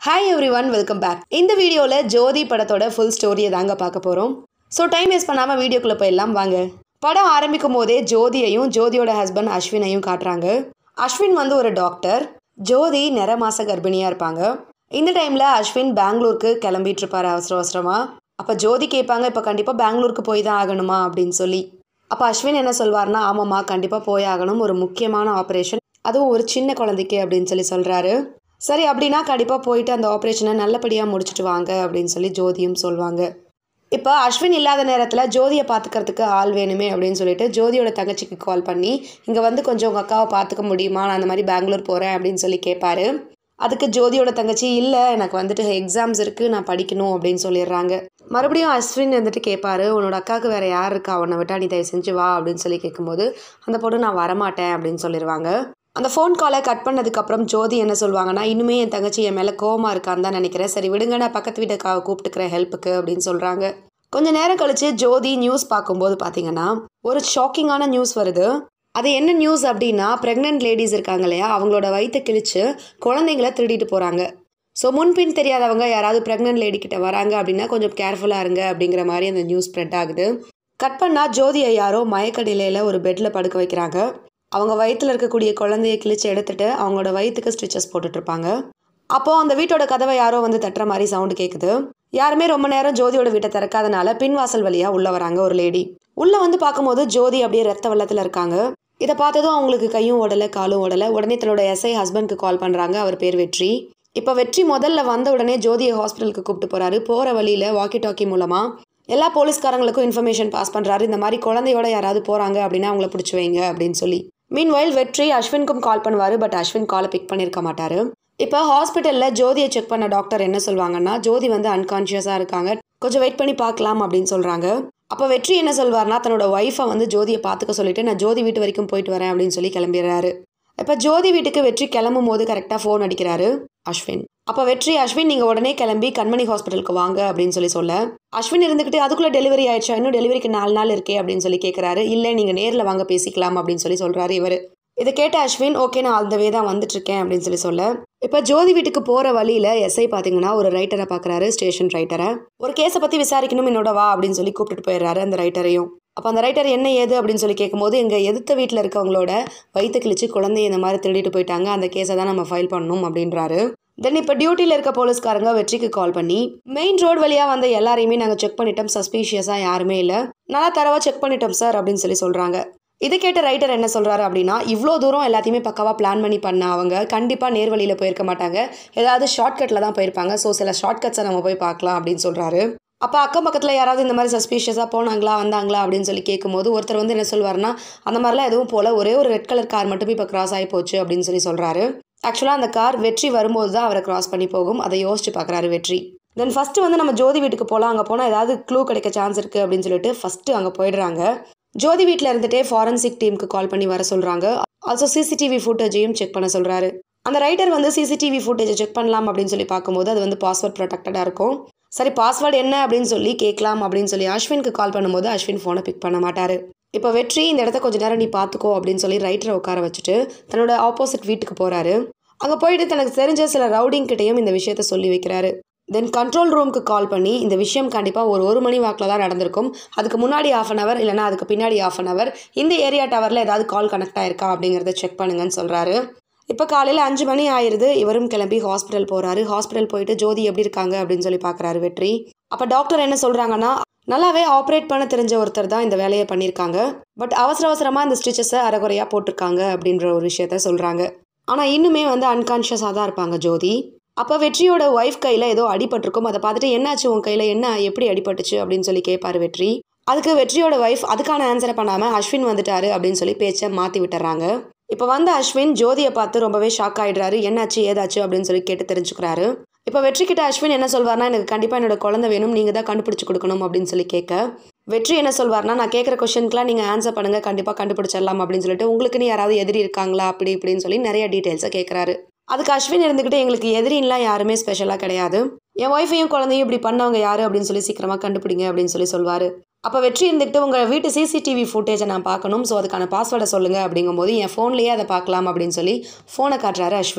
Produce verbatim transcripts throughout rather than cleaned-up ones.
Hi everyone, welcome back. இந்த வீடியோல ஜோதி படத்தோட full story-ய தாங்க பார்க்க போறோம். So time waste பண்ணாம வீடியோக்குள்ள போய்லாம் வாங்க. படம் ஆரம்பிக்கும் போதே ஜோதியையும் ஜோதியோட ஹஸ்பண்ட் அஸ்வினையும் காட்டுறாங்க. அஸ்வின் வந்து ஒரு டாக்டர், ஜோதி நிற மாச கர்ப்பிணியா இருப்பாங்க. இந்த டைம்ல அஸ்வின் பெங்களூருக்கு கிளம்பிட்டு இருப்பாரு அவசர அவசரமா. அப்ப ஜோதி கேட்பாங்க, இப்ப கண்டிப்பா பெங்களூருக்கு போய் தான் ஆகணுமா அப்படின்னு சொல்லி. அப்ப அஸ்வின் என்ன சொல்வார்னா, ஆமாம்மா கண்டிப்பா போய் ஆகணும், ஒரு முக்கியமான ஆபரேஷன், அதுவும் ஒரு சின்ன குழந்தைக்கு அப்படின்னு சொல்லி சொல்றாரு. சரி அப்படின்னா கண்டிப்பாக போயிட்டு அந்த ஆப்ரேஷனை நல்லபடியாக முடிச்சுட்டு வாங்க அப்படின்னு சொல்லி ஜோதியும் சொல்லுவாங்க. இப்போ அஸ்வின் இல்லாத நேரத்தில் ஜோதியை பார்த்துக்கிறதுக்கு ஆள் வேணுமே அப்படின்னு சொல்லிட்டு ஜோதியோட தங்கச்சிக்கு கால் பண்ணி, இங்கே வந்து கொஞ்சம் உங்கள் அக்காவை பார்த்துக்க முடியுமா, நான் அந்த மாதிரி பெங்களூர் போகிறேன் அப்படின்னு சொல்லி கேட்பாரு. அதுக்கு ஜோதியோட தங்கச்சி, இல்லை எனக்கு வந்துட்டு எக்ஸாம்ஸ் இருக்குது, நான் படிக்கணும் அப்படின்னு சொல்லிடுறாங்க. மறுபடியும் அஸ்வின் வந்துட்டு கேட்பாரு, உன்னோட அக்காவுக்கு வேறு யார் இருக்கா, உன்னை விட்டா நீ தயவு செஞ்சு வா அப்படின்னு சொல்லி கேட்கும்போது அந்த பொண்ணு நான் வரமாட்டேன் அப்படின்னு சொல்லிடுவாங்க. அந்த ஃபோன் காலை கட் பண்ணதுக்கப்புறம் ஜோதி என்ன சொல்லுவாங்கன்னா, இன்னுமே என் தங்கச்சி என் மேலே கோவமாக இருக்கான்னு தான் நினைக்கிறேன், சரி விடுங்க நான் பக்கத்து வீட்டுக்காக கூப்பிட்டுக்கிறேன் ஹெல்ப்புக்கு அப்படின்னு சொல்கிறாங்க. கொஞ்சம் நேரம் கழிச்சு ஜோதி நியூஸ் பார்க்கும்போது பார்த்தீங்கன்னா ஒரு ஷாக்கிங்கான நியூஸ் வருது. அது என்ன நியூஸ் அப்படின்னா, ப்ரெக்னென்ட் லேடிஸ் இருக்காங்க இல்லையா, அவங்களோட வயிற்றை கிழிச்சு குழந்தைங்களை திருடிட்டு போகிறாங்க. ஸோ முன்பின் தெரியாதவங்க யாராவது ப்ரெக்னென்ட் லேடி கிட்ட வராங்க அப்படின்னா கொஞ்சம் கேர்ஃபுல்லாக இருங்க அப்படிங்கிற மாதிரி அந்த நியூஸ் ஸ்ப்ரெட் ஆகுது. கட் பண்ணால் ஜோதியை யாரோ மயக்க நிலையில் ஒரு பெட்டில் படுக்க வைக்கிறாங்க. அவங்க வயிற்றில் இருக்கக்கூடிய குழந்தைய கிழிச்சு எடுத்துட்டு அவங்களோட வயிற்றுக்கு ஸ்டிச்சஸ் போட்டுட்ருப்பாங்க. அப்போது அந்த வீட்டோட கதவை யாரோ வந்து தட்டுற மாதிரி சவுண்டு கேட்குது. யாருமே ரொம்ப நேரம் ஜோதியோட வீட்டை திறக்காதனால பின்வாசல் வழியாக உள்ளே வராங்க ஒரு லேடி. உள்ளே வந்து பார்க்கும்போது ஜோதி அப்படியே ரத்த வெள்ளத்தில் இருக்காங்க. இதை பார்த்ததும் அவங்களுக்கு கையும் ஓடலை காலும் ஓடலை. உடனே தன்னோட எஸ்ஐ ஹஸ்பண்ட்க்கு கால் பண்ணுறாங்க. அவர் பேர் வெற்றி. இப்போ வெற்றி முதல்ல வந்த உடனே ஜோதியை ஹாஸ்பிட்டலுக்கு கூப்பிட்டு போகிறாரு. போகிற வழியில் வாக்கி டாக்கி மூலமாக எல்லா போலீஸ்காரங்களுக்கும் இன்ஃபர்மேஷன் பாஸ் பண்ணுறாரு, இந்த மாதிரி குழந்தையோட யாராவது போகிறாங்க அப்படின்னா அவங்கள பிடிச்சி வைங்க அப்படின்னு சொல்லி. மீன்வைல் வெற்றி அஸ்வினுக்கும் கால் பண்ணுவார். பட் அஸ்வின் காலை பிக் பண்ணியிருக்க மாட்டார். இப்போ ஹாஸ்பிட்டலில் ஜோதியை செக் பண்ண டாக்டர் என்ன சொல்லுவாங்கன்னா, ஜோதி வந்து அன்கான்ஷியஸாக இருக்காங்க, கொஞ்சம் வெயிட் பண்ணி பார்க்கலாம் அப்படின்னு சொல்கிறாங்க. அப்போ வெற்றி என்ன சொல்வார்னா, தன்னோட ஒய்ஃபை வந்து ஜோதியை பார்த்துக்க சொல்லிட்டு நான் ஜோதி வீட்டு வரைக்கும் போயிட்டு வரேன் அப்படின்னு சொல்லி கிளம்பிடுறாரு. இப்போ ஜோதி வீட்டுக்கு வெற்றி கிளம்பும் போது கரெக்டாக ஃபோன் அடிக்கிறாரு அஸ்வின். அப்போ வெற்றி, அஸ்வின் நீங்கள் உடனே கிளம்பி கண்மணி ஹாஸ்பிட்டலுக்கு வாங்க அப்படின்னு சொல்லி சொல்ல, அஸ்வின் இருந்துக்கிட்டு அதுக்குள்ளே டெலிவரி ஆயிடுச்சா, இன்னும் டெலிவரிக்கு நாலு நாள் இருக்கே அப்படின்னு சொல்லி கேட்குறாரு. இல்லை நீங்கள் நேரில் வாங்க பேசிக்கலாம் அப்படின்னு சொல்லி சொல்கிறாரு இவர். இதை கேட்ட அஸ்வின், ஓகே நான் அந்த வே தான் வந்துட்டுருக்கேன் அப்படின்னு சொல்லி சொல்ல, இப்போ ஜோதி வீட்டுக்கு போகிற வழியில் எஸ்ஐ பார்த்தீங்கன்னா ஒரு ரைட்டரை பார்க்குறாரு, ஸ்டேஷன் ரைட்டரை. ஒரு கேஸை பற்றி விசாரிக்கணும் என்னோட வா அப்படின்னு சொல்லி கூப்பிட்டுட்டு போயிடுறாரு அந்த ரைட்டரையும். அப்போ அந்த ரைட்டர் என்ன ஏது அப்படின்னு சொல்லி கேட்கும்போது, எங்கள் எதிர்த்த வீட்டில் இருக்கவங்களோட வயிற்று கிழிச்சு குழந்தைய இந்த மாதிரி திருடிட்டு போயிட்டாங்க, அந்த கேஸை தான் நம்ம ஃபைல் பண்ணணும் அப்படின்றாரு. தென் இப்போ டியூட்டியில் இருக்க போலீஸ்காரங்க வெற்றிக்கு கால் பண்ணி, மெயின் ரோடு வழியாக வந்த எல்லாரையுமே நாங்கள் செக் பண்ணிட்டோம், சஸ்பீஷியஸாக யாருமே இல்லை, நல்லா தரவாக செக் பண்ணிட்டோம் சார் அப்படின்னு சொல்லி சொல்கிறாங்க. இதை கேட்ட ரைட்டர் என்ன சொல்கிறாரு அப்படின்னா, இவ்வளோ தூரம் எல்லாத்தையுமே பக்காவாக பிளான் பண்ணி பண்ண அவங்க கண்டிப்பாக நேர்வழியில் போயிருக்க மாட்டாங்க, ஏதாவது ஷார்ட்கட்டில் தான் போயிருப்பாங்க, ஸோ சில ஷார்ட்கட்ஸை நம்ம போய் பார்க்கலாம் அப்படின்னு சொல்கிறாரு. அப்போ அக்கம் பக்கத்தில் யாராவது இந்த மாதிரி சஸ்பீஷியஸாக போனாங்களா வந்தாங்களா அப்படின்னு சொல்லி கேட்கும்போது ஒருத்தர் வந்து என்ன சொல்வார்னா, அந்த மாதிரிலாம் எதுவும் போல், ஒரே ஒரு ரெட் கலர் கார் மட்டும் இப்போ கிராஸ் ஆகி போச்சு அப்படின்னு சொல்லி சொல்கிறாரு. ஆக்சுவலாக அந்த கார் வெற்றி வரும்போது தான் அவரை கிராஸ் பண்ணி போகும். அதை யோசிச்சு பார்க்குறாரு வெற்றி. தென் ஃபஸ்ட்டு வந்து நம்ம ஜோதி வீட்டுக்கு போகலாம், அங்கே போனால் ஏதாவது க்ளூ கிடைக்க சான்ஸ் இருக்குது அப்படின்னு சொல்லிட்டு ஃபஸ்ட்டு அங்கே போயிடுறாங்க. ஜோதி வீட்டில் இருந்துகிட்டே ஃபாரன்சிக் டீமுக்கு கால் பண்ணி வர சொல்கிறாங்க. ஆல்சோ சிசிடிவி ஃபுட்டேஜையும் செக் பண்ண சொல்கிறாரு. அந்த ரைட்டர் வந்து சிசிடிவி ஃபுட்டேஜை செக் பண்ணலாம் அப்படின்னு சொல்லி பார்க்கும்போது அது வந்து பாஸ்வேர்ட் ப்ரொடெக்டடாக இருக்கும். சரி பாஸ்வேர்டு என்ன அப்படின்னு சொல்லி கேட்கலாம் அப்படின்னு சொல்லி அஸ்வினுக்கு கால் பண்ணும்போது அஸ்வின் ஃபோனை பிக் பண்ண மாட்டார். இப்போ வெற்றி, இந்த இடத்த கொஞ்சம் நேரம் நீ பார்த்துக்கோ அப்படின்னு சொல்லி ரைட்டரை உட்கார வச்சுட்டு தன்னோட ஆப்போசிட் வீட்டுக்கு போகிறாரு. அங்கே போயிட்டு தனக்கு தெரிஞ்ச சில ரவுடிங்கிட்டையும் இந்த விஷயத்த சொல்லி வைக்கிறாரு. தென் கண்ட்ரோல் ரூமுக்கு கால் பண்ணி, இந்த விஷயம் கண்டிப்பாக ஒரு ஒரு மணி வாக்கில் தான் நடந்திருக்கும், அதுக்கு முன்னாடி ஆஃப் அன் அவர் இல்லைனா அதுக்கு பின்னாடி ஆஃப் அன் அவர் இந்த ஏரியா டவரில் ஏதாவது கால் கனெக்ட் ஆயிருக்கா அப்படிங்கிறத செக் பண்ணுங்கன்னு சொல்கிறாரு. இப்போ காலையில் அஞ்சு மணி ஆயிடுது. இவரும் கிளம்பி ஹாஸ்பிட்டல் போகிறாரு. ஹாஸ்பிட்டல் போயிட்டு ஜோதி எப்படி இருக்காங்க அப்படின்னு சொல்லி பார்க்குறாரு வெற்றி. அப்போ டாக்டர் என்ன சொல்கிறாங்கன்னா, நல்லாவே ஆப்ரேட் பண்ண தெரிஞ்ச ஒருத்தர் தான் இந்த வேலையை பண்ணியிருக்காங்க, பட் அவசர அவசரமாக இந்த ஸ்டிச்சஸை அரைகுறையாக போட்டிருக்காங்க அப்படின்ற ஒரு விஷயத்த சொல்கிறாங்க. ஆனால் இன்னுமே வந்து அன்கான்ஷியஸாக தான் இருப்பாங்க ஜோதி. அப்போ வெற்றியோட ஒய்ஃப் கையில் ஏதோ அடிபட்டிருக்கும். அதை பார்த்துட்டு என்னாச்சு உன் கையில், என்ன எப்படி அடிபட்டுச்சு அப்படின்னு சொல்லி கேட்பார் வெற்றி. அதுக்கு வெற்றியோட ஒய்ஃப் அதுக்கான ஆன்சரை பண்ணாமல் அஸ்வின் வந்துட்டாரு அப்படின்னு சொல்லி பேச்சை மாற்றி விட்டுறாங்க. இப்போ வந்த அஸ்வின் ஜோதியை பார்த்து ரொம்பவே ஷாக் ஆகிடுறாரு. என்னாச்சு ஏதாச்சு அப்படின்னு சொல்லி கேட்டு தெரிஞ்சுக்கிறாரு. இப்போ வெற்றி கிட்ட அஸ்வின் என்ன சொல்வார்னா, எனக்கு கண்டிப்பாக என்னோட குழந்தை வேணும், நீங்கள் தான் கண்டுபிடிச்சி கொடுக்கணும் அப்படின்னு சொல்லி கேட்க, வெற்றி என்ன சொல்வார்னா, நான் கேட்குற கொஸ்டின்க்குலாம் நீங்கள் ஆன்சர் பண்ணுங்கள், கண்டிப்பாக கண்டுபிடிச்சிடலாம் அப்படின்னு சொல்லிட்டு உங்களுக்குன்னு யாராவது எதிரி இருக்காங்களா அப்படி இப்படின்னு சொல்லி நிறைய டீட்டெயில்ஸை கேட்குறாரு. அதுக்கு அஸ்வின் இருந்துக்கிட்டு, எங்களுக்கு எதிரின்லாம் யாருமே ஸ்பெஷலாக கிடையாது, என் ஒய்ஃபையும் குழந்தையும் இப்படி பண்ணவங்க யார் அப்படின்னு சொல்லி சீக்கிரமாக கண்டுபிடிங்க அப்படின்னு சொல்லி சொல்வார். அப்போ வெற்றி இருந்துக்கிட்டு, உங்கள் வீட்டு சிசிடிவி ஃபுட்டேஜை நான் பார்க்கணும், ஸோ அதுக்கான பாஸ்வேர்டை சொல்லுங்கள் அப்படிங்கும்போது என் ஃபோன்லேயே அதை பார்க்கலாம் அப்படின்னு சொல்லி ஃபோனை காட்டுறாரு அஸ்வின்.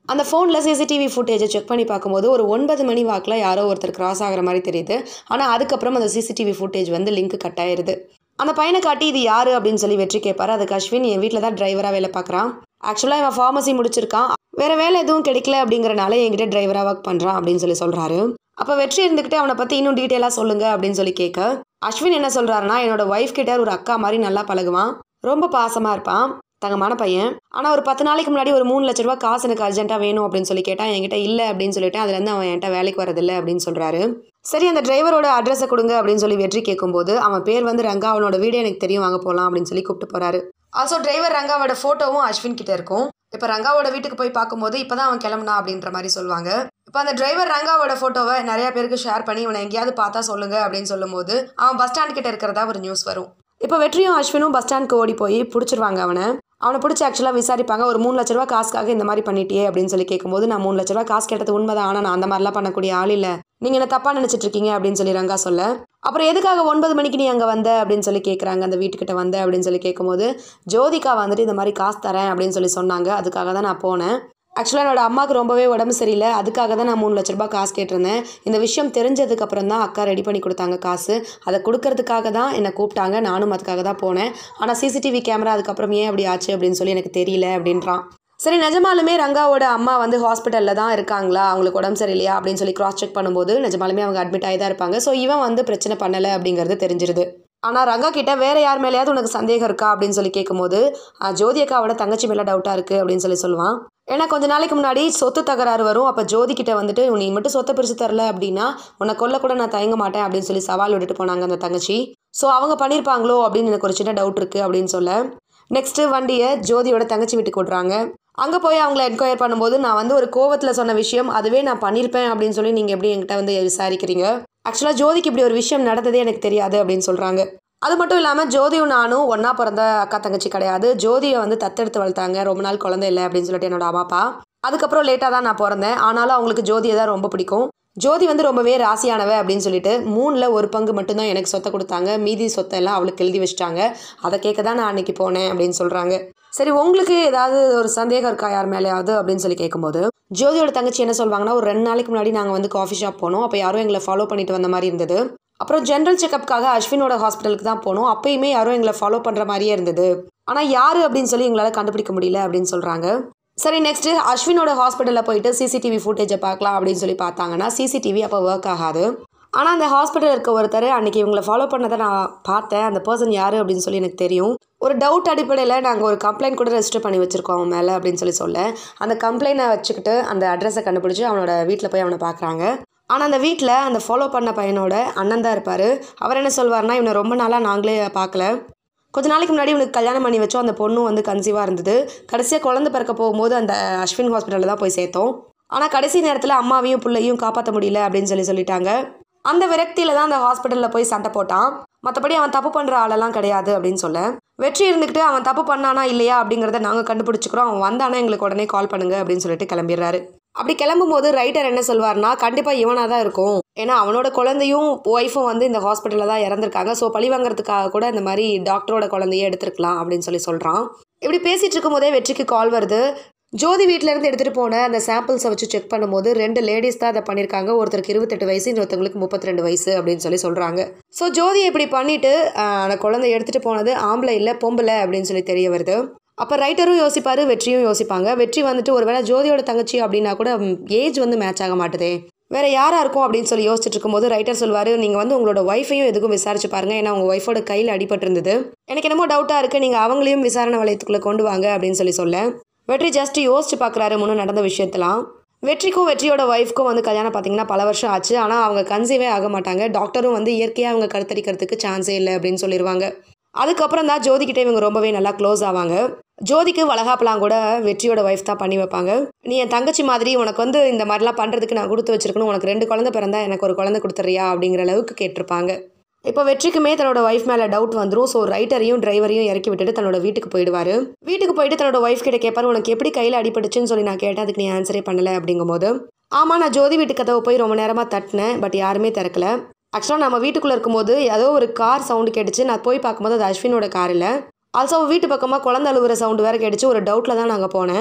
அந்த ஃபோனில் சிசிடிவி ஃபுட்டேஜை செக் பண்ணி பார்க்கும்போது ஒரு ஒன்பது மணி வாக்கில் யாரோ ஒருத்தர் கிராஸ் ஆகிற மாதிரி தெரியுது. ஆனால் அதுக்கப்புறம் அந்த சிசிடிவி ஃபுட்டேஜ் வந்து லிங்க் கட் ஆயிருது. அந்த பையனை காட்டி இது யாரு அப்படின்னு சொல்லி வெற்றி கேட்பாரு. அதுக்கு அஸ்வின் என் வீட்டில் தான் டிரைவராக வேலை பார்க்குறான். ஆக்சுவலாக இவன் ஃபார்மசி முடிச்சிருக்கான். வேறு வேலை எதுவும் கிடைக்கல அப்படிங்கிறனால என்கிட்ட டிரைவராக ஒர்க் பண்ணுறான் அப்படின்னு சொல்லி சொல்கிறாரு. அப்போ வெற்றி இருந்துக்கிட்டு அவனை பற்றி இன்னும் டீட்டெயிலாக சொல்லுங்க அப்படின்னு சொல்லி கேட்க அஸ்வின் என்ன சொல்கிறாருன்னா, என்னோட ஒய்ஃப் கிட்ட ஒரு அக்கா மாதிரி நல்லா பழகுவான், ரொம்ப பாசமாக இருப்பான், தங்கமான பையன். ஆனால் ஒரு பத்து நாளைக்கு முன்னாடி ஒரு மூணு லட்ச ரூபா காசு எனக்கு அர்ஜென்ட்டாக வேணும் அப்படின்னு சொல்லி கேட்டான். என்கிட்ட இல்லை அப்படின்னு சொல்லிட்டேன். அதுலேருந்து அவன் என்கிட்ட வேலைக்கு வரதில்லை அப்படின்னு சொல்கிறாரு. சரி, அந்த டிரைவரோட அட்ரஸை கொடுங்க அப்படின்னு சொல்லி வெற்றி கேட்கும்போது அவன் பேர் வந்து ரங்கா, அவனோட வீடு எனக்கு தெரியும், வாங்க போகலாம் அப்படின்னு சொல்லி கூப்பிட்டு போகிறாரு. ஆல்சோ டிரைவர் ரங்காவோட ஃபோட்டோவும் அஸ்வின் கிட்ட இருக்கும். இப்போ ரங்காவோட வீட்டுக்கு போய் பார்க்கும்போது இப்போ தான் அவன் கிளம்புனா அப்படின்ற மாதிரி சொல்லுவாங்க. இப்போ அந்த டிரைவர் ரங்காவோட ஃபோட்டோவை நிறைய பேருக்கு ஷேர் பண்ணி இவனை எங்கேயாவது பார்த்தா சொல்லுங்க அப்படின்னு சொல்லும்போது அவன் பஸ் ஸ்டாண்ட் கிட்ட இருக்கிறதா ஒரு நியூஸ் வரும். இப்போ வெற்றியும் அஸ்வினும் பஸ் ஸ்டாண்டுக்கு ஓடி போய் பிடிச்சிருவாங்க. அவனை அவனை பிடிச்சி ஆக்சுவலாக விசாரிப்பாங்க. ஒரு மூணு லட்ச ரூபா காசுக்காக இந்த மாதிரி பண்ணிட்டியே அப்படின்னு சொல்லி கேட்கும்போது, நான் மூணு லட்ச ரூபா காசு கேட்டது உண்மைதான், ஆனால் நான் அந்த மாதிரிலாம் பண்ணக்கூடிய ஆள் இல்லை, நீங்கள் என்ன தப்பாக நினச்சிட்டு இருக்கீங்க அப்படின்னு சொல்லி ரங்கா சொல்ல, அப்புறம் எதுக்காக ஒன்பது மணிக்கு நீ அங்கே வந்த அப்படின்னு சொல்லி கேட்குறாங்க. அந்த வீட்டுக்கிட்ட வந்த அப்படின்னு சொல்லி கேட்கும்போது, ஜோதிகா வந்துட்டு இந்த மாதிரி காசு தரேன் அப்படின்னு சொல்லி சொன்னாங்க, அதுக்காக தான் நான் போனேன். ஆக்சுவலாக என்னோட அம்மாவுக்கு ரொம்பவே உடம்பு சரியில்லை, அதுக்காக தான் நான் மூணு லட்ச ரூபாய் காசு கேட்டிருந்தேன். இந்த விஷயம் தெரிஞ்சதுக்கப்புறம் தான் அக்கா ரெடி பண்ணி கொடுத்தாங்க காசு. அதை கொடுக்கறதுக்காக தான் என்னை கூப்பிட்டாங்க, நானும் அதுக்காக தான் போனேன். ஆனால் சிசிடிவி கேமரா அதுக்கப்புறம் ஏன் அப்படி ஆச்சு அப்படின்னு சொல்லி எனக்கு தெரியல அப்படின்றான். சரி, நிஜமாலுமே ரங்காவோட அம்மா வந்து ஹாஸ்பிட்டலில் தான் இருக்காங்களா, அவங்களுக்கு உடம்பு சரியில்லையா அப்படின்னு சொல்லி கிராஸ் செக் பண்ணும்போது நிஜமாலுமே அவங்க அட்மிட் ஆகி தான் இருப்பாங்க. ஸோ இவன் வந்து பிரச்சனை பண்ணலை அப்படிங்கிறது தெரிஞ்சிருது. ஆனால் ரங்கா கிட்ட வேறு யார் மேலேயாவது உனக்கு சந்தேகம் இருக்கா அப்படின்னு சொல்லி கேட்கும்போது, ஜோதி அக்காவோட தங்கச்சி மேலே டவுட்டாக இருக்குது அப்படின்னு சொல்லி சொல்லுவான். ஏன்னா கொஞ்ச நாளைக்கு முன்னாடி சொத்து தகராறு வரும். அப்போ ஜோதி கிட்ட வந்துட்டு நீ மட்டும் சொத்தை பிரித்து தரல அப்படின்னா உன்னை கொல்ல கூட நான் தயங்க மாட்டேன் அப்படின்னு சொல்லி சவால் விட்டுட்டு போனாங்க அந்த தங்கச்சி. ஸோ அவங்க பண்ணியிருப்பாங்களோ அப்படின்னு எனக்கு ஒரு சின்ன டவுட் இருக்குது அப்படின்னு சொல்ல, நெக்ஸ்ட்டு வண்டியை ஜோதியோட தங்கச்சி வீட்டுக்கு விட்றாங்க. அங்கே போய் அவங்கள என்கொயர் பண்ணும்போது, நான் வந்து ஒரு கோவத்தில் சொன்ன விஷயம் அதுவே நான் பண்ணியிருப்பேன் அப்படின்னு சொல்லி நீங்கள் எப்படி என்கிட்ட வந்து விசாரிக்கிறீங்க, ஆக்சுவலாக ஜோதிக்கு இப்படி ஒரு விஷயம் நடந்ததே எனக்கு தெரியாது அப்படின்னு சொல்கிறாங்க. அது மட்டும் இல்லாமல் ஜோதியும் நானும் ஒன்றா பிறந்த அக்கா தங்கச்சி கிடையாது, ஜோதியை வந்து தத்தெடுத்து வளர்த்தாங்க, ரொம்ப நாள் குழந்தை இல்லை அப்படின்னு சொல்லிட்டு என்னோட அம்மா அப்பா. அதுக்கப்புறம் லேட்டாக தான் நான் பிறந்தேன். ஆனாலும் அவங்களுக்கு ஜோதியை தான் ரொம்ப பிடிக்கும். ஜோதி வந்து ரொம்பவே ராசியானவ அப்படின்னு சொல்லிட்டு மூணில் ஒரு பங்கு மட்டும்தான் எனக்கு சொத்தை கொடுத்தாங்க, மீதி சொத்தை எல்லாம் அவளுக்கு எழுதி வச்சிட்டாங்க. அதை கேட்க தான் நான் அன்னைக்கு போனேன் அப்படின்னு சொல்கிறாங்க. சரி, உங்களுக்கு ஏதாவது ஒரு சந்தேகம் இருக்கா யார் மேலேயாவது அப்படின்னு சொல்லி கேட்கும்போது, ஜோதியோட தங்கச்சி என்ன சொல்வாங்கன்னா, ஒரு ரெண்டு நாளைக்கு முன்னாடி நாங்கள் வந்து காஃபி ஷாப் போனோம், அப்போ யாரும் எங்களை ஃபாலோ பண்ணிட்டு வந்த மாதிரி இருந்தது. அப்புறம் ஜென்ரல் செக்கப்புக்காக அஸ்வினோட ஹாஸ்பிட்டலுக்கு தான் போனோம், அப்பயுமே யாரும் எங்களை ஃபாலோ பண்ணுற மாதிரியே இருந்தது, ஆனால் யார் அப்படின்னு சொல்லி எங்களால் கண்டுபிடிக்க முடியல அப்படின்னு சொல்கிறாங்க. சரி, நெக்ஸ்ட்டு அஸ்வினோட ஹாஸ்பிட்டலில் போயிட்டு சிசிடிவி ஃபுட்டேஜை பார்க்கலாம் அப்படின்னு சொல்லி பார்த்தாங்கன்னா சிசிடிவி அப்போ ஒர்க் ஆகாது. ஆனால் அந்த ஹாஸ்பிட்டல் இருக்க ஒருத்தர் அன்றைக்கி இவங்களை ஃபாலோ பண்ணதை நான் பார்த்தேன், அந்த பர்சன் யார் அப்படின்னு சொல்லி எனக்கு தெரியும், ஒரு டவுட் அடிப்படையில் நாங்கள் ஒரு கம்ப்ளைண்ட் கூட ரெஜிஸ்டர் பண்ணி வச்சுருக்கோம் அவன் மேலே அப்படின்னு சொல்லி சொல்ல, அந்த கம்ப்ளைண்ட்டை வச்சுக்கிட்டு அந்த அட்ரஸை கண்டுபிடிச்சி அவனோட வீட்டில் போய் அவனை பார்க்குறாங்க. ஆனால் அந்த வீட்டில் அந்த ஃபாலோ பண்ண பையனோட அண்ணன் தான் இருப்பார். அவர் என்ன சொல்வார்னா, இவனை ரொம்ப நாளாக நாங்களே பார்க்கல, கொஞ்ச நாளைக்கு முன்னாடி இவனுக்கு கல்யாணம் பண்ணி வச்சோம், அந்த பொண்ணும் வந்து கன்சீவாக இருந்தது, கடைசியாக குழந்தை பிறக்க போகும்போது அந்த அஸ்வின் ஹாஸ்பிட்டலில் தான் போய் சேர்த்தோம், ஆனால் கடைசி நேரத்தில் அம்மாவையும் பிள்ளையும் காப்பாற்ற முடியல அப்படின்னு சொல்லி சொல்லிட்டாங்க. அந்த விரக்தியில் தான் அந்த ஹாஸ்பிட்டலில் போய் சண்டை போட்டான், மற்றபடி அவன் தப்பு பண்ணுற ஆளெல்லாம் கிடையாது அப்படின்னு சொல்ல, வெற்றி இருந்துக்கிட்டு அவன் தப்பு பண்ணானா இல்லையா அப்படிங்கிறத நாங்கள் கண்டுபிடிச்சிக்கிறோம், அவன் வந்தானா எங்களுக்கு உடனே கால் பண்ணுங்க அப்படின்னு சொல்லிட்டு கிளம்பிடுறாரு. அப்படி கிளம்பும் போது ரைட்டர் என்ன சொல்வார்னா, கண்டிப்பாக இவனாக தான் இருக்கும், ஏன்னா அவனோட குழந்தையும் ஒய்ஃபும் வந்து இந்த ஹாஸ்பிட்டலில் தான் இறந்துருக்காங்க, ஸோ பழி வாங்குறதுக்காக கூட இந்த மாதிரி டாக்டரோட குழந்தையே எடுத்துருக்கலாம் அப்படின்னு சொல்லி சொல்கிறான். இப்படி பேசிகிட்டு இருக்கும் போதே வெற்றிக்கு கால் வருது. ஜோதி வீட்டிலேருந்து எடுத்துகிட்டு போன அந்த சாம்பிள்ஸை வச்சு செக் பண்ணும்போது ரெண்டு லேடிஸ் தான் அதை பண்ணியிருக்காங்க, ஒருத்தருக்கு இருபத்தெட்டு வயசு, இன்னொருத்தவங்களுக்கு முப்பத்தி ரெண்டு வயசு அப்படின்னு சொல்லி சொல்கிறாங்க. ஸோ ஜோதி இப்படி பண்ணிவிட்டு அந்த குழந்தை எடுத்துகிட்டு போனது ஆம்பளை இல்லை பொம்பளை அப்படின்னு சொல்லி தெரிய வருது. அப்போ ரைட்டரும் யோசிப்பார், வெற்றியும் யோசிப்பாங்க. வெற்றி வந்துட்டு ஒருவேளை ஜோதியோட தங்கச்சி அப்படின்னா கூட ஏஜ் வந்து மேட்ச் ஆக மாட்டுதே, வேறு யாராக இருக்கும் அப்படின்னு சொல்லி யோசிச்சுட்டு இருக்கும்போது ரைட்டர் சொல்வார், நீங்கள் வந்து உங்களோட ஒய்ஃபையும் எதுக்கும் விசாரிச்சு பாருங்கள், ஏன்னா உங்கள் ஒய்ஃபோட கையில் அடிபட்டிருந்தது, எனக்கு என்னமோ டவுட்டாக இருக்குது, நீங்கள் அவங்களையும் விசாரணை வளையத்துக்குள்ளே கொண்டு வாங்க அப்படின்னு சொல்லி சொல்ல, வெற்றி ஜஸ்ட் யோசிச்சு பார்க்குறாரு முன்னே நடந்த விஷயத்தெல்லாம். வெற்றிக்கும் வெற்றியோட ஒய்ஃப்க்கும் வந்து கல்யாணம் பார்த்தீங்கன்னா பல வருஷம் ஆச்சு, ஆனால் அவங்க கன்சீவே ஆக மாட்டாங்க, டாக்டரும் வந்து இயற்கையாக அவங்க கருத்தரிக்கிறதுக்கு சான்ஸே இல்லை அப்படின்னு சொல்லிடுவாங்க. அதுக்கப்புறம் தான் ஜோதிக்கிட்டே இவங்க ரொம்பவே நல்லா க்ளோஸ் ஆவாங்க. ஜோதிக்கு வளகாப்பெல்லாம் கூட வெற்றியோட ஒய்ஃப் தான் பண்ணி வைப்பாங்க. நீ என் தங்கச்சி மாதிரி, உனக்கு வந்து இந்த மாதிரிலாம் பண்ணுறதுக்கு நான் கொடுத்து வச்சிருக்கணும், உனக்கு ரெண்டு குழந்தை பிறந்தா எனக்கு ஒரு குழந்தை கொடுத்துறியா அப்படிங்கிற அளவுக்கு கேட்டிருப்பாங்க. இப்போ வெற்றிக்குமே தன்னோட ஒய்ஃப் மேலே டவுட் வந்துடும். ஸோ ரைட்டரையும் டிரைவரையும் இறக்கி விட்டுட்டு தன்னோட வீட்டுக்கு போயிடுவார். வீட்டுக்கு போயிட்டு தன்னோட ஒய்ஃப் கிட்ட கேட்பாரு, உனக்கு எப்படி கையில் அடிபட்டுச்சுன்னு சொல்லி நான் கேட்டேன், அதுக்கு நீ ஆன்சரே பண்ணலை அப்படிங்கும்போது, ஆமாம் நான் ஜோதி வீட்டு கதவை போய் ரொம்ப நேரமாக தட்டினேன், பட் யாருமே திறக்கல, ஆக்சுவலாக நம்ம வீட்டுக்குள்ளே இருக்கும்போது ஏதோ ஒரு கார் சவுண்டு கேட்டுச்சு, நான் போய் பார்க்கும்போது அது அஸ்வினோட கார் இல்லை, ஆல்சோ வீட்டு பக்கமாக குழந்தை அழுவுற சவுண்டு வேறு கேட்டுச்சு, ஒரு டவுட்டில் தான் நாங்கள் போனேன்,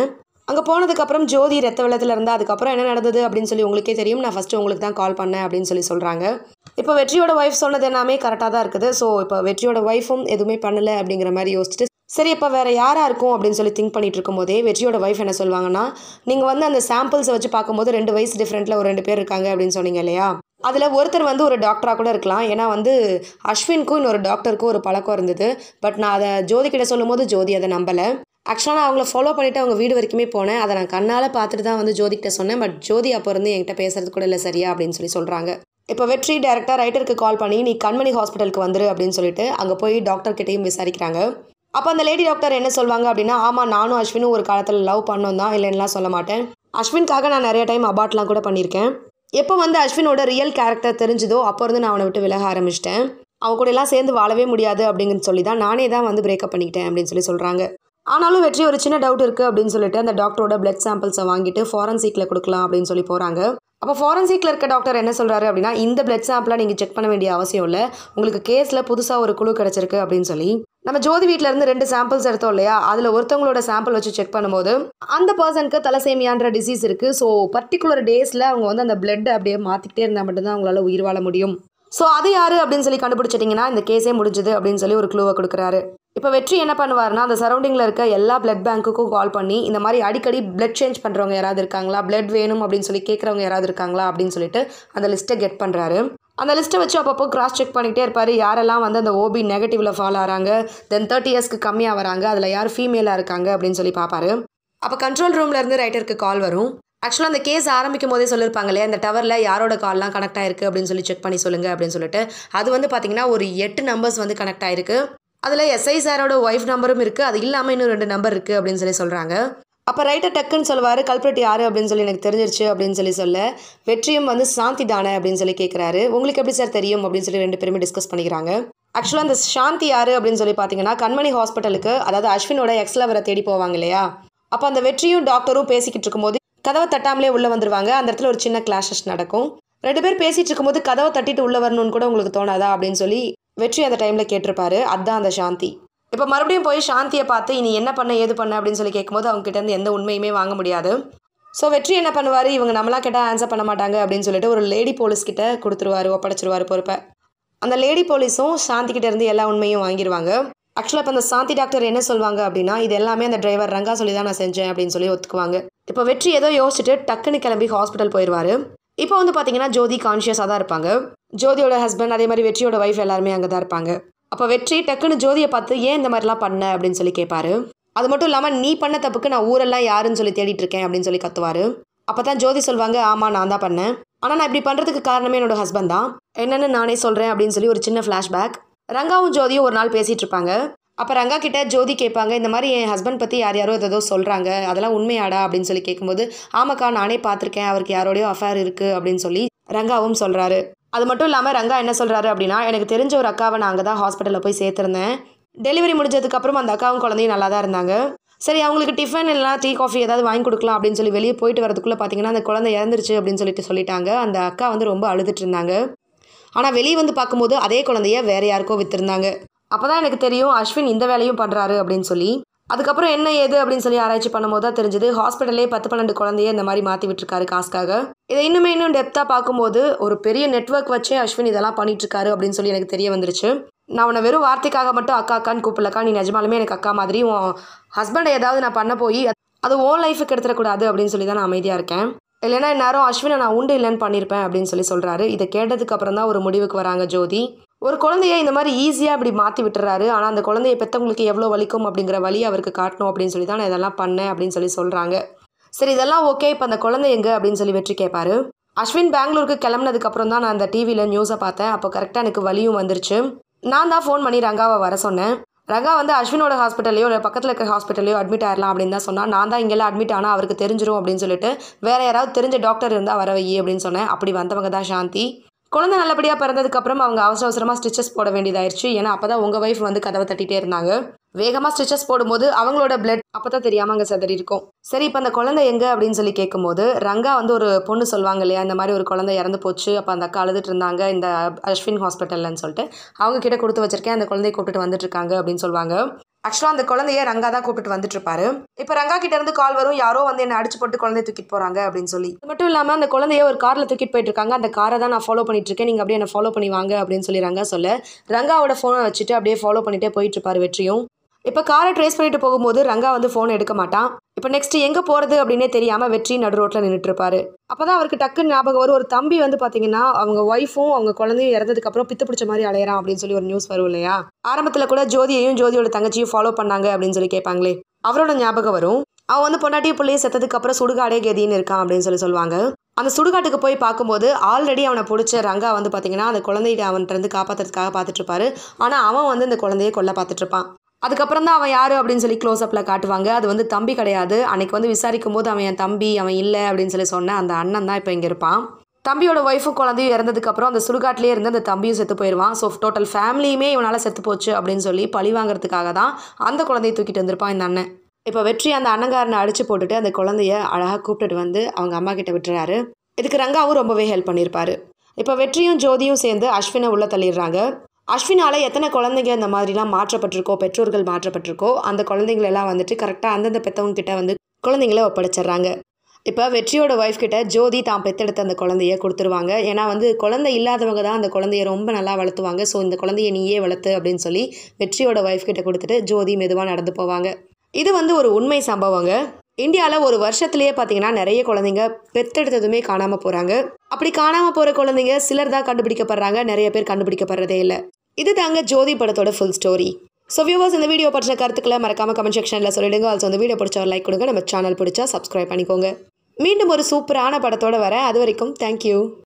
அங்கே போனதுக்கப்புறம் ஜோதி ரத்த வெள்ளத்தில் இருந்தால் அதுக்கப்புறம் என்ன நடந்தது அப்படின்னு சொல்லி உங்களுக்கே தெரியும். நான் ஃபஸ்ட்டு உங்களுக்கு தான் கால் பண்ணேன் அப்படின்னு சொல்லி சொல்கிறாங்க. இப்போ வெற்றியோட ஒய்ஃப் சொன்னது எல்லாமே கரெக்டாக தான் இருக்குது. ஸோ இப்போ வெற்றியோட ஒய்ஃபும் எதுவுமே பண்ணலை அப்படிங்கிற மாதிரி யோசிச்சுட்டு சரி இப்போ வேறு யாராக இருக்கும் அப்படின்னு சொல்லி திங்க் பண்ணிட்டு இருக்கும்போதே வெற்றியோட ஒய்ஃப் என்ன சொல்லுவாங்கன்னா, நீங்கள் வந்து அந்த சாம்பிள்ஸை வச்சு பார்க்கும்போது ரெண்டு வயசு டிஃப்ரெண்ட்டில் ஒரு ரெண்டு பேர் இருக்காங்க அப்படின்னு சொன்னீங்க இல்லையா, அதில் ஒருத்தர் வந்து ஒரு டாக்டராக கூட இருக்கலாம். ஏன்னா வந்து அஸ்வினுக்கும் இன்னொரு டாக்டருக்கும் ஒரு பழக்கம் இருந்தது. பட் நான் அதை ஜோதி கிட்ட சொல்லும் போது ஜோதி அதை நம்பலை. ஆக்சுவலாக நான் அவங்கள ஃபாலோ பண்ணிவிட்டு அவங்க வீடு வரைக்குமே போனேன். அதை நான் கண்ணால் பார்த்துட்டு தான் வந்து ஜோதிக்கிட்ட சொன்னேன். பட் ஜோதி அப்போ இருந்து என்கிட்ட பேசுறது கூட இல்லை சரியா அப்படின்னு சொல்லி சொல்கிறாங்க. இப்போ வெற்றி டேரெக்டாக ரைட்டருக்கு கால் பண்ணி நீ கண்மணி ஹாஸ்பிட்டலுக்கு வந்துரு அப்படின்னு சொல்லிட்டு அங்கே போய் டாக்டர்கிட்டையும் விசாரிக்கிறாங்க. அப்போ அந்த லேடி டாக்டர் என்ன சொல்வாங்க அப்படின்னா, ஆமாம் நானும் அஸ்வினும் ஒரு காலத்தில் லவ் பண்ணோம் தான், இல்லைன்னுலாம் சொல்ல மாட்டேன். அஸ்வினுக்காக நான் நிறைய டைம் அபார்ட்லாம் கூட பண்ணியிருக்கேன். எப்போ வந்து அஸ்வினோட ரியல் கேரக்டர் தெரிஞ்சுதோ அப்போ இருந்து நான் அவனை விட்டு விலக ஆரம்பிச்சிட்டேன். அவன் கூட எல்லாம் சேர்ந்து வாழவே முடியாது அப்படிங்கன்னு சொல்லி தான் நானே தான் வந்து பிரேக்கப் பண்ணிக்கிட்டேன் அப்படின்னு சொல்லி சொல்கிறாங்க. ஆனாலும் வெற்றி ஒரு சின்ன டவுட் இருக்குது அப்படின்னு சொல்லிட்டு அந்த டாக்டரோட பிளட் சாம்பிள்ஸை வாங்கிட்டு ஃபாரன்சிக்கில் கொடுக்கலாம் அப்படின்னு சொல்லி போகிறாங்க. அப்போ ஃபாரன்சிக்கில் இருக்க டாக்டர் என்ன சொல்கிறாரு அப்படின்னா, இந்த பிளட் சாம்பிளை நீங்கள் செக் பண்ண வேண்டிய அவசியம் இல்லை, உங்களுக்கு கேஸில் புதுசாக ஒரு குழு கிடச்சிருக்கு அப்படின்னு சொல்லி நம்ம ஜோதி வீட்டில் இருந்து ரெண்டு சாம்பிள்ஸ் எடுத்தோம் இல்லையா, அதில் ஒருத்தவங்களோட சாம்பிள் வச்சு செக் பண்ணும்போது அந்த பர்சனுக்கு தலசேமியான்ற டிசீஸ் இருக்குது. ஸோ பர்டிகுலர் டேஸில் அவங்க வந்து அந்த பிளட் அப்படியே மாற்றிக்கிட்டே இருந்தால் மட்டும்தான் அவங்களால உயிர் வாழ முடியும். ஸோ அது யார் அப்படின்னு சொல்லி கண்டுபிடிச்சிட்டிங்கன்னா இந்த கேஸே முடிஞ்சுது அப்படின்னு சொல்லி ஒரு க்ளூவை கொடுக்குறாரு. இப்போ வெற்றி என்ன பண்ணுவார்னா, அந்த சரௌண்டிங்கில் இருக்க எல்லா பிளட் பேங்க்குக்கும் கால் பண்ணி இந்த மாதிரி அடிக்கடி பிளட் சேஞ்ச் பண்ணுறவங்க யாராவது இருக்காங்களா, பிளட் வேணும் அப்படின்னு சொல்லி கேட்குறவங்க யாராவது இருக்காங்களா அப்படின்னு சொல்லிட்டு அந்த லிஸ்ட்டை கெட் பண்ணுறாரு. அந்த லிஸ்ட்டை வச்சு அப்பப்போ கிராஸ் செக் பண்ணிகிட்டே இருப்பார். யாரெல்லாம் வந்து அந்த ஓபி நெகட்டிவில் ஃபாலோ ஆகிறாங்க, தென் தேர்ட்டி இயர்ஸ்க்கு கம்மியாக வராங்க, அதில் யார் ஃபீமேலாக இருக்காங்க அப்படின்னு சொல்லி பார்ப்பாரு. அப்போ கண்ட்ரோல் ரூம்லேருந்து ரைட்டருக்கு கால் வரும். ஆக்சுவலாக அந்த கேஸ் ஆரம்பிக்கும் போதே சொல்லியிருப்பாங்க இல்லையா, அந்த டவரில் யாரோட கால்லாம் கனெக்ட் ஆயிருக்கு அப்படின்னு சொல்லி செக் பண்ணி சொல்லுங்கள் அப்படின்னு சொல்லிட்டு. அது வந்து பார்த்தீங்கன்னா ஒரு எட்டு நம்பர்ஸ் வந்து கனெக்ட் ஆயிருக்கு. அதில் எஸ்ஐ சாரோட ஒய்ஃப் நம்பரும் இருக்குது, அது இல்லாமல் இன்னும் ரெண்டு நம்பர் இருக்குது அப்படின்னு சொல்லி சொல்கிறாங்க. அப்போ ரைட்டர் டக்குன்னு சொல்லுவார், கல்பிரேட் யார் அப்படின்னு சொல்லி எனக்கு தெரிஞ்சிருச்சு அப்படின்னு சொல்லி சொல்ல வெற்றியும் வந்து சாந்தி தானே அப்படின்னு சொல்லி கேட்குறாரு. உங்களுக்கு எப்படி சார் தெரியும் அப்படின்னு சொல்லி ரெண்டு பேருமே டிஸ்கஸ் பண்ணிக்கிறாங்க. ஆக்சுவலாக அந்த சாந்தி யார் அப்படின்னு சொல்லி பார்த்தீங்கன்னா, கண்மணி ஹாஸ்பிட்டலுக்கு அதாவது அஸ்வினோட எக்ஸ் லவரை தேடி போவாங்க இல்லையா, அப்போ அந்த வெற்றியும் டாக்டரும் பேசிக்கிட்டு இருக்கும்போது கதவை தட்டாமலே உள்ளே வந்துடுவாங்க. அந்த இடத்துல ஒரு சின்ன கிளாஷஸ் நடக்கும். ரெண்டு பேர் பேசிகிட்டு இருக்கும்போது கதவை தட்டிட்டு உள்ளே வரணும்னு கூட உங்களுக்கு தோணாதா அப்படின்னு சொல்லி வெற்றி அந்த டைமில் கேட்டிருப்பாரு. அதுதான் அந்த சாந்தி. இப்போ மறுபடியும் போய் சாந்தியை பார்த்து இனி என்ன பண்ண ஏது பண்ண அப்படின்னு சொல்லி கேட்கும்போது அவங்க கிட்டேருந்து எந்த உண்மையுமே வாங்க முடியாது. ஸோ வெற்றி என்ன பண்ணுவார், இவங்க நம்மளாம் கேட்டால் ஆன்சர் பண்ண மாட்டாங்க அப்படின்னு சொல்லிட்டு ஒரு லேடி போலீஸ் கிட்ட கொடுத்துருவாரு, ஒப்படைச்சிருவார் பொறுப்பை. அந்த லேடி போலீஸும் சாந்தி கிட்ட இருந்து எல்லா உண்மையும் வாங்கிடுவாங்க. ஆக்சுவலாக இப்போ அந்த சாந்தி டாக்டர் என்ன சொல்லுவாங்க அப்படின்னா, இது எல்லாமே அந்த டிரைவர் ரங்கா சொல்லி தான் நான் செஞ்சேன் அப்படின்னு சொல்லி ஒத்துக்குவாங்க. இப்போ வெற்றி ஏதோ யோசிச்சுட்டு டக்குன்னு கிளம்பி ஹாஸ்பிட்டல் போயிடுவார். இப்போ வந்து பார்த்தீங்கன்னா ஜோதி கான்ஷியஸாக தான் இருப்பாங்க. ஜோதியோட ஹஸ்பண்ட் அதே மாதிரி வெற்றியோட ஒய்ஃப் எல்லாருமே அங்கே தான் இருப்பாங்க. அப்போ வெற்றி டக்குன்னு ஜோதியை பார்த்து ஏன் இந்த மாதிரிலாம் பண்ண அப்படின்னு சொல்லி கேட்பாரு. அது மட்டும் இல்லாமல் நீ பண்ண தப்புக்கு நான் ஊரெல்லாம் யாருன்னு சொல்லி தேடிட்டு இருக்கேன் அப்படின்னு சொல்லி கத்துவார். அப்போ தான் ஜோதி சொல்வாங்க, ஆமாம் நான் தான் பண்ணேன், ஆனால் நான் இப்படி பண்ணுறதுக்கு காரணமே என்னோட ஹஸ்பண்ட் தான், என்னென்னு நானே சொல்கிறேன் அப்படின்னு சொல்லி ஒரு சின்ன ஃப்ளாஷ்பேக். ரங்காவும் ஜோதியும் ஒரு நாள் பேசிகிட்டு இருப்பாங்க. அப்போ ரங்கா கிட்ட ஜோதி கேட்பாங்க, இந்த மாதிரி என் ஹஸ்பண்ட் பற்றி யார் யாரோ ஏதோ சொல்கிறாங்க, அதெல்லாம் உண்மையாடா அப்படின்னு சொல்லி கேட்கும்போது, ஆமாக்கா நானே பார்த்துருக்கேன், அவருக்கு யாரோடையோ அஃபேர் இருக்குது அப்படின்னு சொல்லி ரங்காவும் சொல்கிறாரு. அது மட்டும் இல்லாமல் ரங்கா என்ன சொல்கிறாரு அப்படின்னா, எனக்கு தெரிஞ்ச ஒரு அக்காவை நான் அங்கே தான் ஹாஸ்பிட்டலில் போய் சேர்த்துருந்தேன். டெலிவரி முடிஞ்சதுக்கப்புறம் அந்த அக்காவும் குழந்தையும் நல்லா தான் இருந்தாங்க. சரி அவங்களுக்கு டிஃபன் இல்லைனா டீ காஃபி ஏதாவது வாங்கி கொடுக்கலாம் அப்படின்னு சொல்லி வெளியே போயிட்டு வரதுக்குள்ளே பார்த்தீங்கன்னா அந்த குழந்தை இறந்துருச்சு அப்படின்னு சொல்லிட்டு சொல்லிட்டாங்க. அந்த அக்கா வந்து ரொம்ப அழுதுட்டு இருந்தாங்க. ஆனால் வெளியே வந்து பார்க்கும்போது அதே குழந்தைய வேறு யாருக்கோ விற்றுருந்தாங்க. அப்போ தான் எனக்கு தெரியும் அஸ்வின் இந்த வேலையும் பண்ணுறாரு அப்படின்னு சொல்லி. அதுக்கப்புறம் என்ன ஏது அப்படின்னு சொல்லி ஆராய்ச்சி பண்ணும்போது தான் தெரிஞ்சது, ஹாஸ்பிட்டலே பத்து பன்னெண்டு குழந்தைய இந்த மாதிரி மாற்றி விட்டுருக்காரு காசுக்காக. இதை இன்னுமே இன்னும் டெப்த்தாக பார்க்கும்போது ஒரு பெரிய நெட்வொர்க் வச்சே அஸ்வின் இதெல்லாம் பண்ணிட்டுருக்காரு அப்படின்னு சொல்லி எனக்கு தெரிய வந்துருச்சு. நான் உன்னை வெறும் வார்த்தைக்காக மட்டும் அக்கா அக்கான்னு கூப்பிடலக்கா, நீ நிஜமாலுமே எனக்கு அக்கா மாதிரி, உன் ஹஸ்பண்டை ஏதாவது நான் பண்ண போய் அது ஓன் லைஃபுக்கு எடுத்துடக்கூடாது அப்படின்னு சொல்லி தான் நான் அமைதியாக இருக்கேன். இல்லைன்னா இந்நேரம் அஸ்வினை நான் உண்டு இல்லைன்னு பண்ணியிருப்பேன் அப்படின்னு சொல்லி சொல்கிறாரு. இதை கேட்டதுக்கு அப்புறம் தான் ஒரு முடிவுக்கு வராங்க ஜோதி. ஒரு குழந்தைய இந்த மாதிரி ஈஸியாக அப்படி மாற்றி விட்டுறாரு, ஆனால் அந்த குழந்தைய பெற்றவங்களுக்கு எவ்வளோ வலிக்கும் அப்படிங்கிற வழி அவருக்கு காட்டணும் அப்படின்னு சொல்லி தான் நான் இதெல்லாம் பண்ணேன் அப்படின்னு சொல்லி சொல்கிறாங்க. சரி இதெல்லாம் ஓகே, இப்போ அந்த குழந்தை எங்கே அப்படின்னு சொல்லி வெற்றி கேட்பாரு. அஸ்வின் பெங்களூருக்கு கிளம்புனதுக்கப்புறம் தான் நான் அந்த டிவியில் நியூஸை பார்த்தேன். அப்போ கரெக்டாக எனக்கு வலியும் வந்துருச்சு. நான் தான் ஃபோன் பண்ணி ரங்காவை வர சொன்னேன். ரங்கா வந்து அஸ்வினோட ஹாஸ்பிட்டலையோ இல்லை பக்கத்தில் இருக்கிற ஹாஸ்பிட்டலையோ அட்மிட் ஆயிடலாம் அப்படின்னு தான் சொன்னால், நான் தான் இங்கெல்லாம் அட்மிட் ஆனால் அவருக்கு தெரிஞ்சிடும் அப்படின்னு சொல்லிட்டு வேறு யாராவது தெரிஞ்ச டாக்டர் இருந்தால் வர வை அப்படின்னு சொன்னேன். அப்படி வந்தவங்க தான் சாந்தி. குழந்தை நல்லபடியாக பிறந்ததுக்கப்புறம் அவங்க அவசர அவசரமாக ஸ்டிச்சஸ் போட வேண்டியதாயிருச்சு. ஏன்னா அப்போ தான் உங்கள் ஒய்ஃப் வந்து கதவை தட்டிகிட்டே இருந்தாங்க. வேகமாக ஸ்டிச்சஸ் போடும்போது அவங்களோட பிளட் அப்போ தான் தெரியாமல் அங்கே சதறி இருக்கும். சரி இப்போ அந்த குழந்தை எங்கே அப்படின்னு சொல்லி கேட்கும்போது ரங்கா வந்து ஒரு பொண்ணு சொல்லுவாங்க இல்லையா, இந்த மாதிரி ஒரு குழந்தை இறந்து போச்சு, அப்போ அந்த அக்கா அழுதுட்டு இருந்தாங்க இந்த அஸ்வின் ஹாஸ்பிட்டல்லன்னு சொல்லிட்டு அவங்க கிட்ட கொடுத்து வச்சிருக்கேன், அந்த குழந்தைய கூப்பிட்டு வந்துட்டு இருக்காங்க அப்படின்னு சொல்லுவாங்க. ஆக்சுவலாக அந்த குழந்தைய ரங்கா தான் கூப்பிட்டு வந்துட்டு இருப்பாரு. இப்போ ரங்கா கிட்ட இருந்து கால் வரும், யாரோ வந்து என்ன அடிச்சு போட்டு குழந்தைய தூக்கிட்டு போறாங்க அப்படின்னு சொல்லி. அது மட்டும் இல்லாமல் அந்த குழந்தைய ஒரு காரில் தூக்கிட்டு போயிட்டு இருக்காங்க. அந்த காரை தான் நான் ஃபாலோ பண்ணிட்டு இருக்கேன், நீங்கள் அப்படியே என்ன ஃபாலோ பண்ணி வாங்க அப்படின்னு சொல்லி ரங்கா சொல்ல ரங்காவோட ஃபோனை வச்சுட்டு அப்படியே ஃபாலோ பண்ணிட்டே போயிட்டு இருப்பாரு வெற்றியும். இப்போ காரை ட்ரேஸ் பண்ணிட்டு போகும்போது ரங்கா வந்து ஃபோன் எடுக்க மாட்டான். இப்போ நெக்ஸ்ட் எங்கே போகிறது அப்படின்னே தெரியாமல் வெற்றி நடு ரோட்டில் நின்றுட்டு இருப்பாரு. அப்போ தான் அவருக்கு டக்குன்னு ஞாபகம் வரும், ஒரு தம்பி வந்து பார்த்தீங்கன்னா அவங்க ஒய்ஃபும் அவங்க குழந்தையும் இறந்ததுக்கப்புறம் பித்து பிடிச்ச மாதிரி அலையறான் அப்படின்னு சொல்லி ஒரு நியூஸ் வரும் இல்லையா. ஆரம்பத்தில் கூட ஜோதியையும் ஜோதியோட தங்கச்சியும் ஃபாலோ பண்ணாங்க அப்படின்னு சொல்லி கேட்பாங்களே, அவரோட ஞாபகம் வரும். அவன் வந்து பொண்டாட்டியும் பிள்ளையை செத்ததுக்கு அப்புறம் சுடுகாடே கதின்னு இருக்கான் அப்படின்னு சொல்லி சொல்லுவாங்க. அந்த சுடுகாட்டுக்கு போய் பார்க்கும்போது ஆல்ரெடி அவனை பிடிச்ச ரங்கா வந்து பார்த்தீங்கன்னா அந்த குழந்தைய அவன்கிட்ட இருந்து காப்பாற்றுறதுக்காக பார்த்துட்டு இருப்பாரு. ஆனால் அவன் வந்து இந்த குழந்தைய கொல்ல பார்த்துட்டு இருப்பான். அதுக்கப்புறம் தான் அவன் யார் அப்படின்னு சொல்லி க்ளோஸ் அப்பில் காட்டுவாங்க. அது வந்து தம்பி கிடையாது. அன்னைக்கு வந்து விசாரிக்கும் போது அவன் என் தம்பி, அவன் இல்லை அப்படின்னு சொல்லி சொன்ன அந்த அண்ணன் தான் இப்போ இங்கே இருப்பான். தம்பியோட ஒய்ஃபும் குழந்தையும் இறந்ததுக்கப்புறம் அந்த சுடுகாட்டிலே இருந்து அந்த தம்பியும் செத்து போயிடுவான். ஸோ டோட்டல் ஃபேமிலியுமே இவனால் செத்து போச்சு அப்படின்னு சொல்லி பழி வாங்குறதுக்காக தான் அந்த குழந்தையை தூக்கிட்டு வந்திருப்பான் இந்த அண்ணன். இப்போ வெற்றி அந்த அண்ணங்காரனை அடிச்சு போட்டுட்டு அந்த குழந்தைய அழகாக கூப்பிட்டுட்டு வந்து அவங்க அம்மா கிட்ட விட்டுறாரு. இதுக்கு ரங்காவும் ரொம்பவே ஹெல்ப் பண்ணியிருப்பாரு. இப்போ வெற்றியும் ஜோதியும் சேர்ந்து அஸ்வினை உள்ள தள்ளிடுறாங்க. அஸ்வினால் எத்தனை குழந்தைங்க இந்த மாதிரிலாம் மாற்றப்பட்டிருக்கோ, பெற்றோர்கள் மாற்றப்பட்டிருக்கோ, அந்த குழந்தைங்களெல்லாம் வந்துட்டு கரெக்டாக அந்தந்த பெற்றவங்க கிட்ட வந்து குழந்தைங்கள ஒப்படைச்சிட்றாங்க. இப்போ வெற்றியோட ஒய்ஃப் கிட்ட ஜோதி தான் பெற்றெடுத்த அந்த குழந்தைய கொடுத்துருவாங்க. ஏன்னா வந்து குழந்தை இல்லாதவங்க தான் அந்த குழந்தைய ரொம்ப நல்லா வளர்த்துவாங்க. ஸோ இந்த குழந்தைய நீயே வளர்த்து அப்படின்னு சொல்லி வெற்றியோட ஒய்ஃப் கிட்ட கொடுத்துட்டு ஜோதி மெதுவாக நடந்து போவாங்க. இது வந்து ஒரு உண்மை சம்பவங்க. இந்தியாவில் ஒரு வருஷத்துலேயே பார்த்தீங்கன்னா நிறைய குழந்தைங்க பெற்றெடுத்ததுமே காணாமல் போகிறாங்க. அப்படி காணாமல் போகிற குழந்தைங்க சிலர் தான் கண்டுபிடிக்கப்படுறாங்க, நிறைய பேர் கண்டுபிடிக்கப்படுறதே இல்லை. இது தாங்க ஜோதி படத்தோட ஃபுல் ஸ்டோரி. ஸோ வியூவர்ஸ், இந்த வீடியோ பற்றின கருத்துக்களை மறக்காம கமெண்ட் செக்ஷனில் சொல்லிடுங்க. ஆல்சோ இந்த வீடியோ பிடிச்ச ஒரு லைக் கொடுங்க. நம்ம சேனல் பிடிச்சா சப்ஸ்கிரைப் பண்ணிக்கோங்க. மீண்டும் ஒரு சூப்பரான படத்தோடு வரேன். அது வரைக்கும் தேங்க்யூ.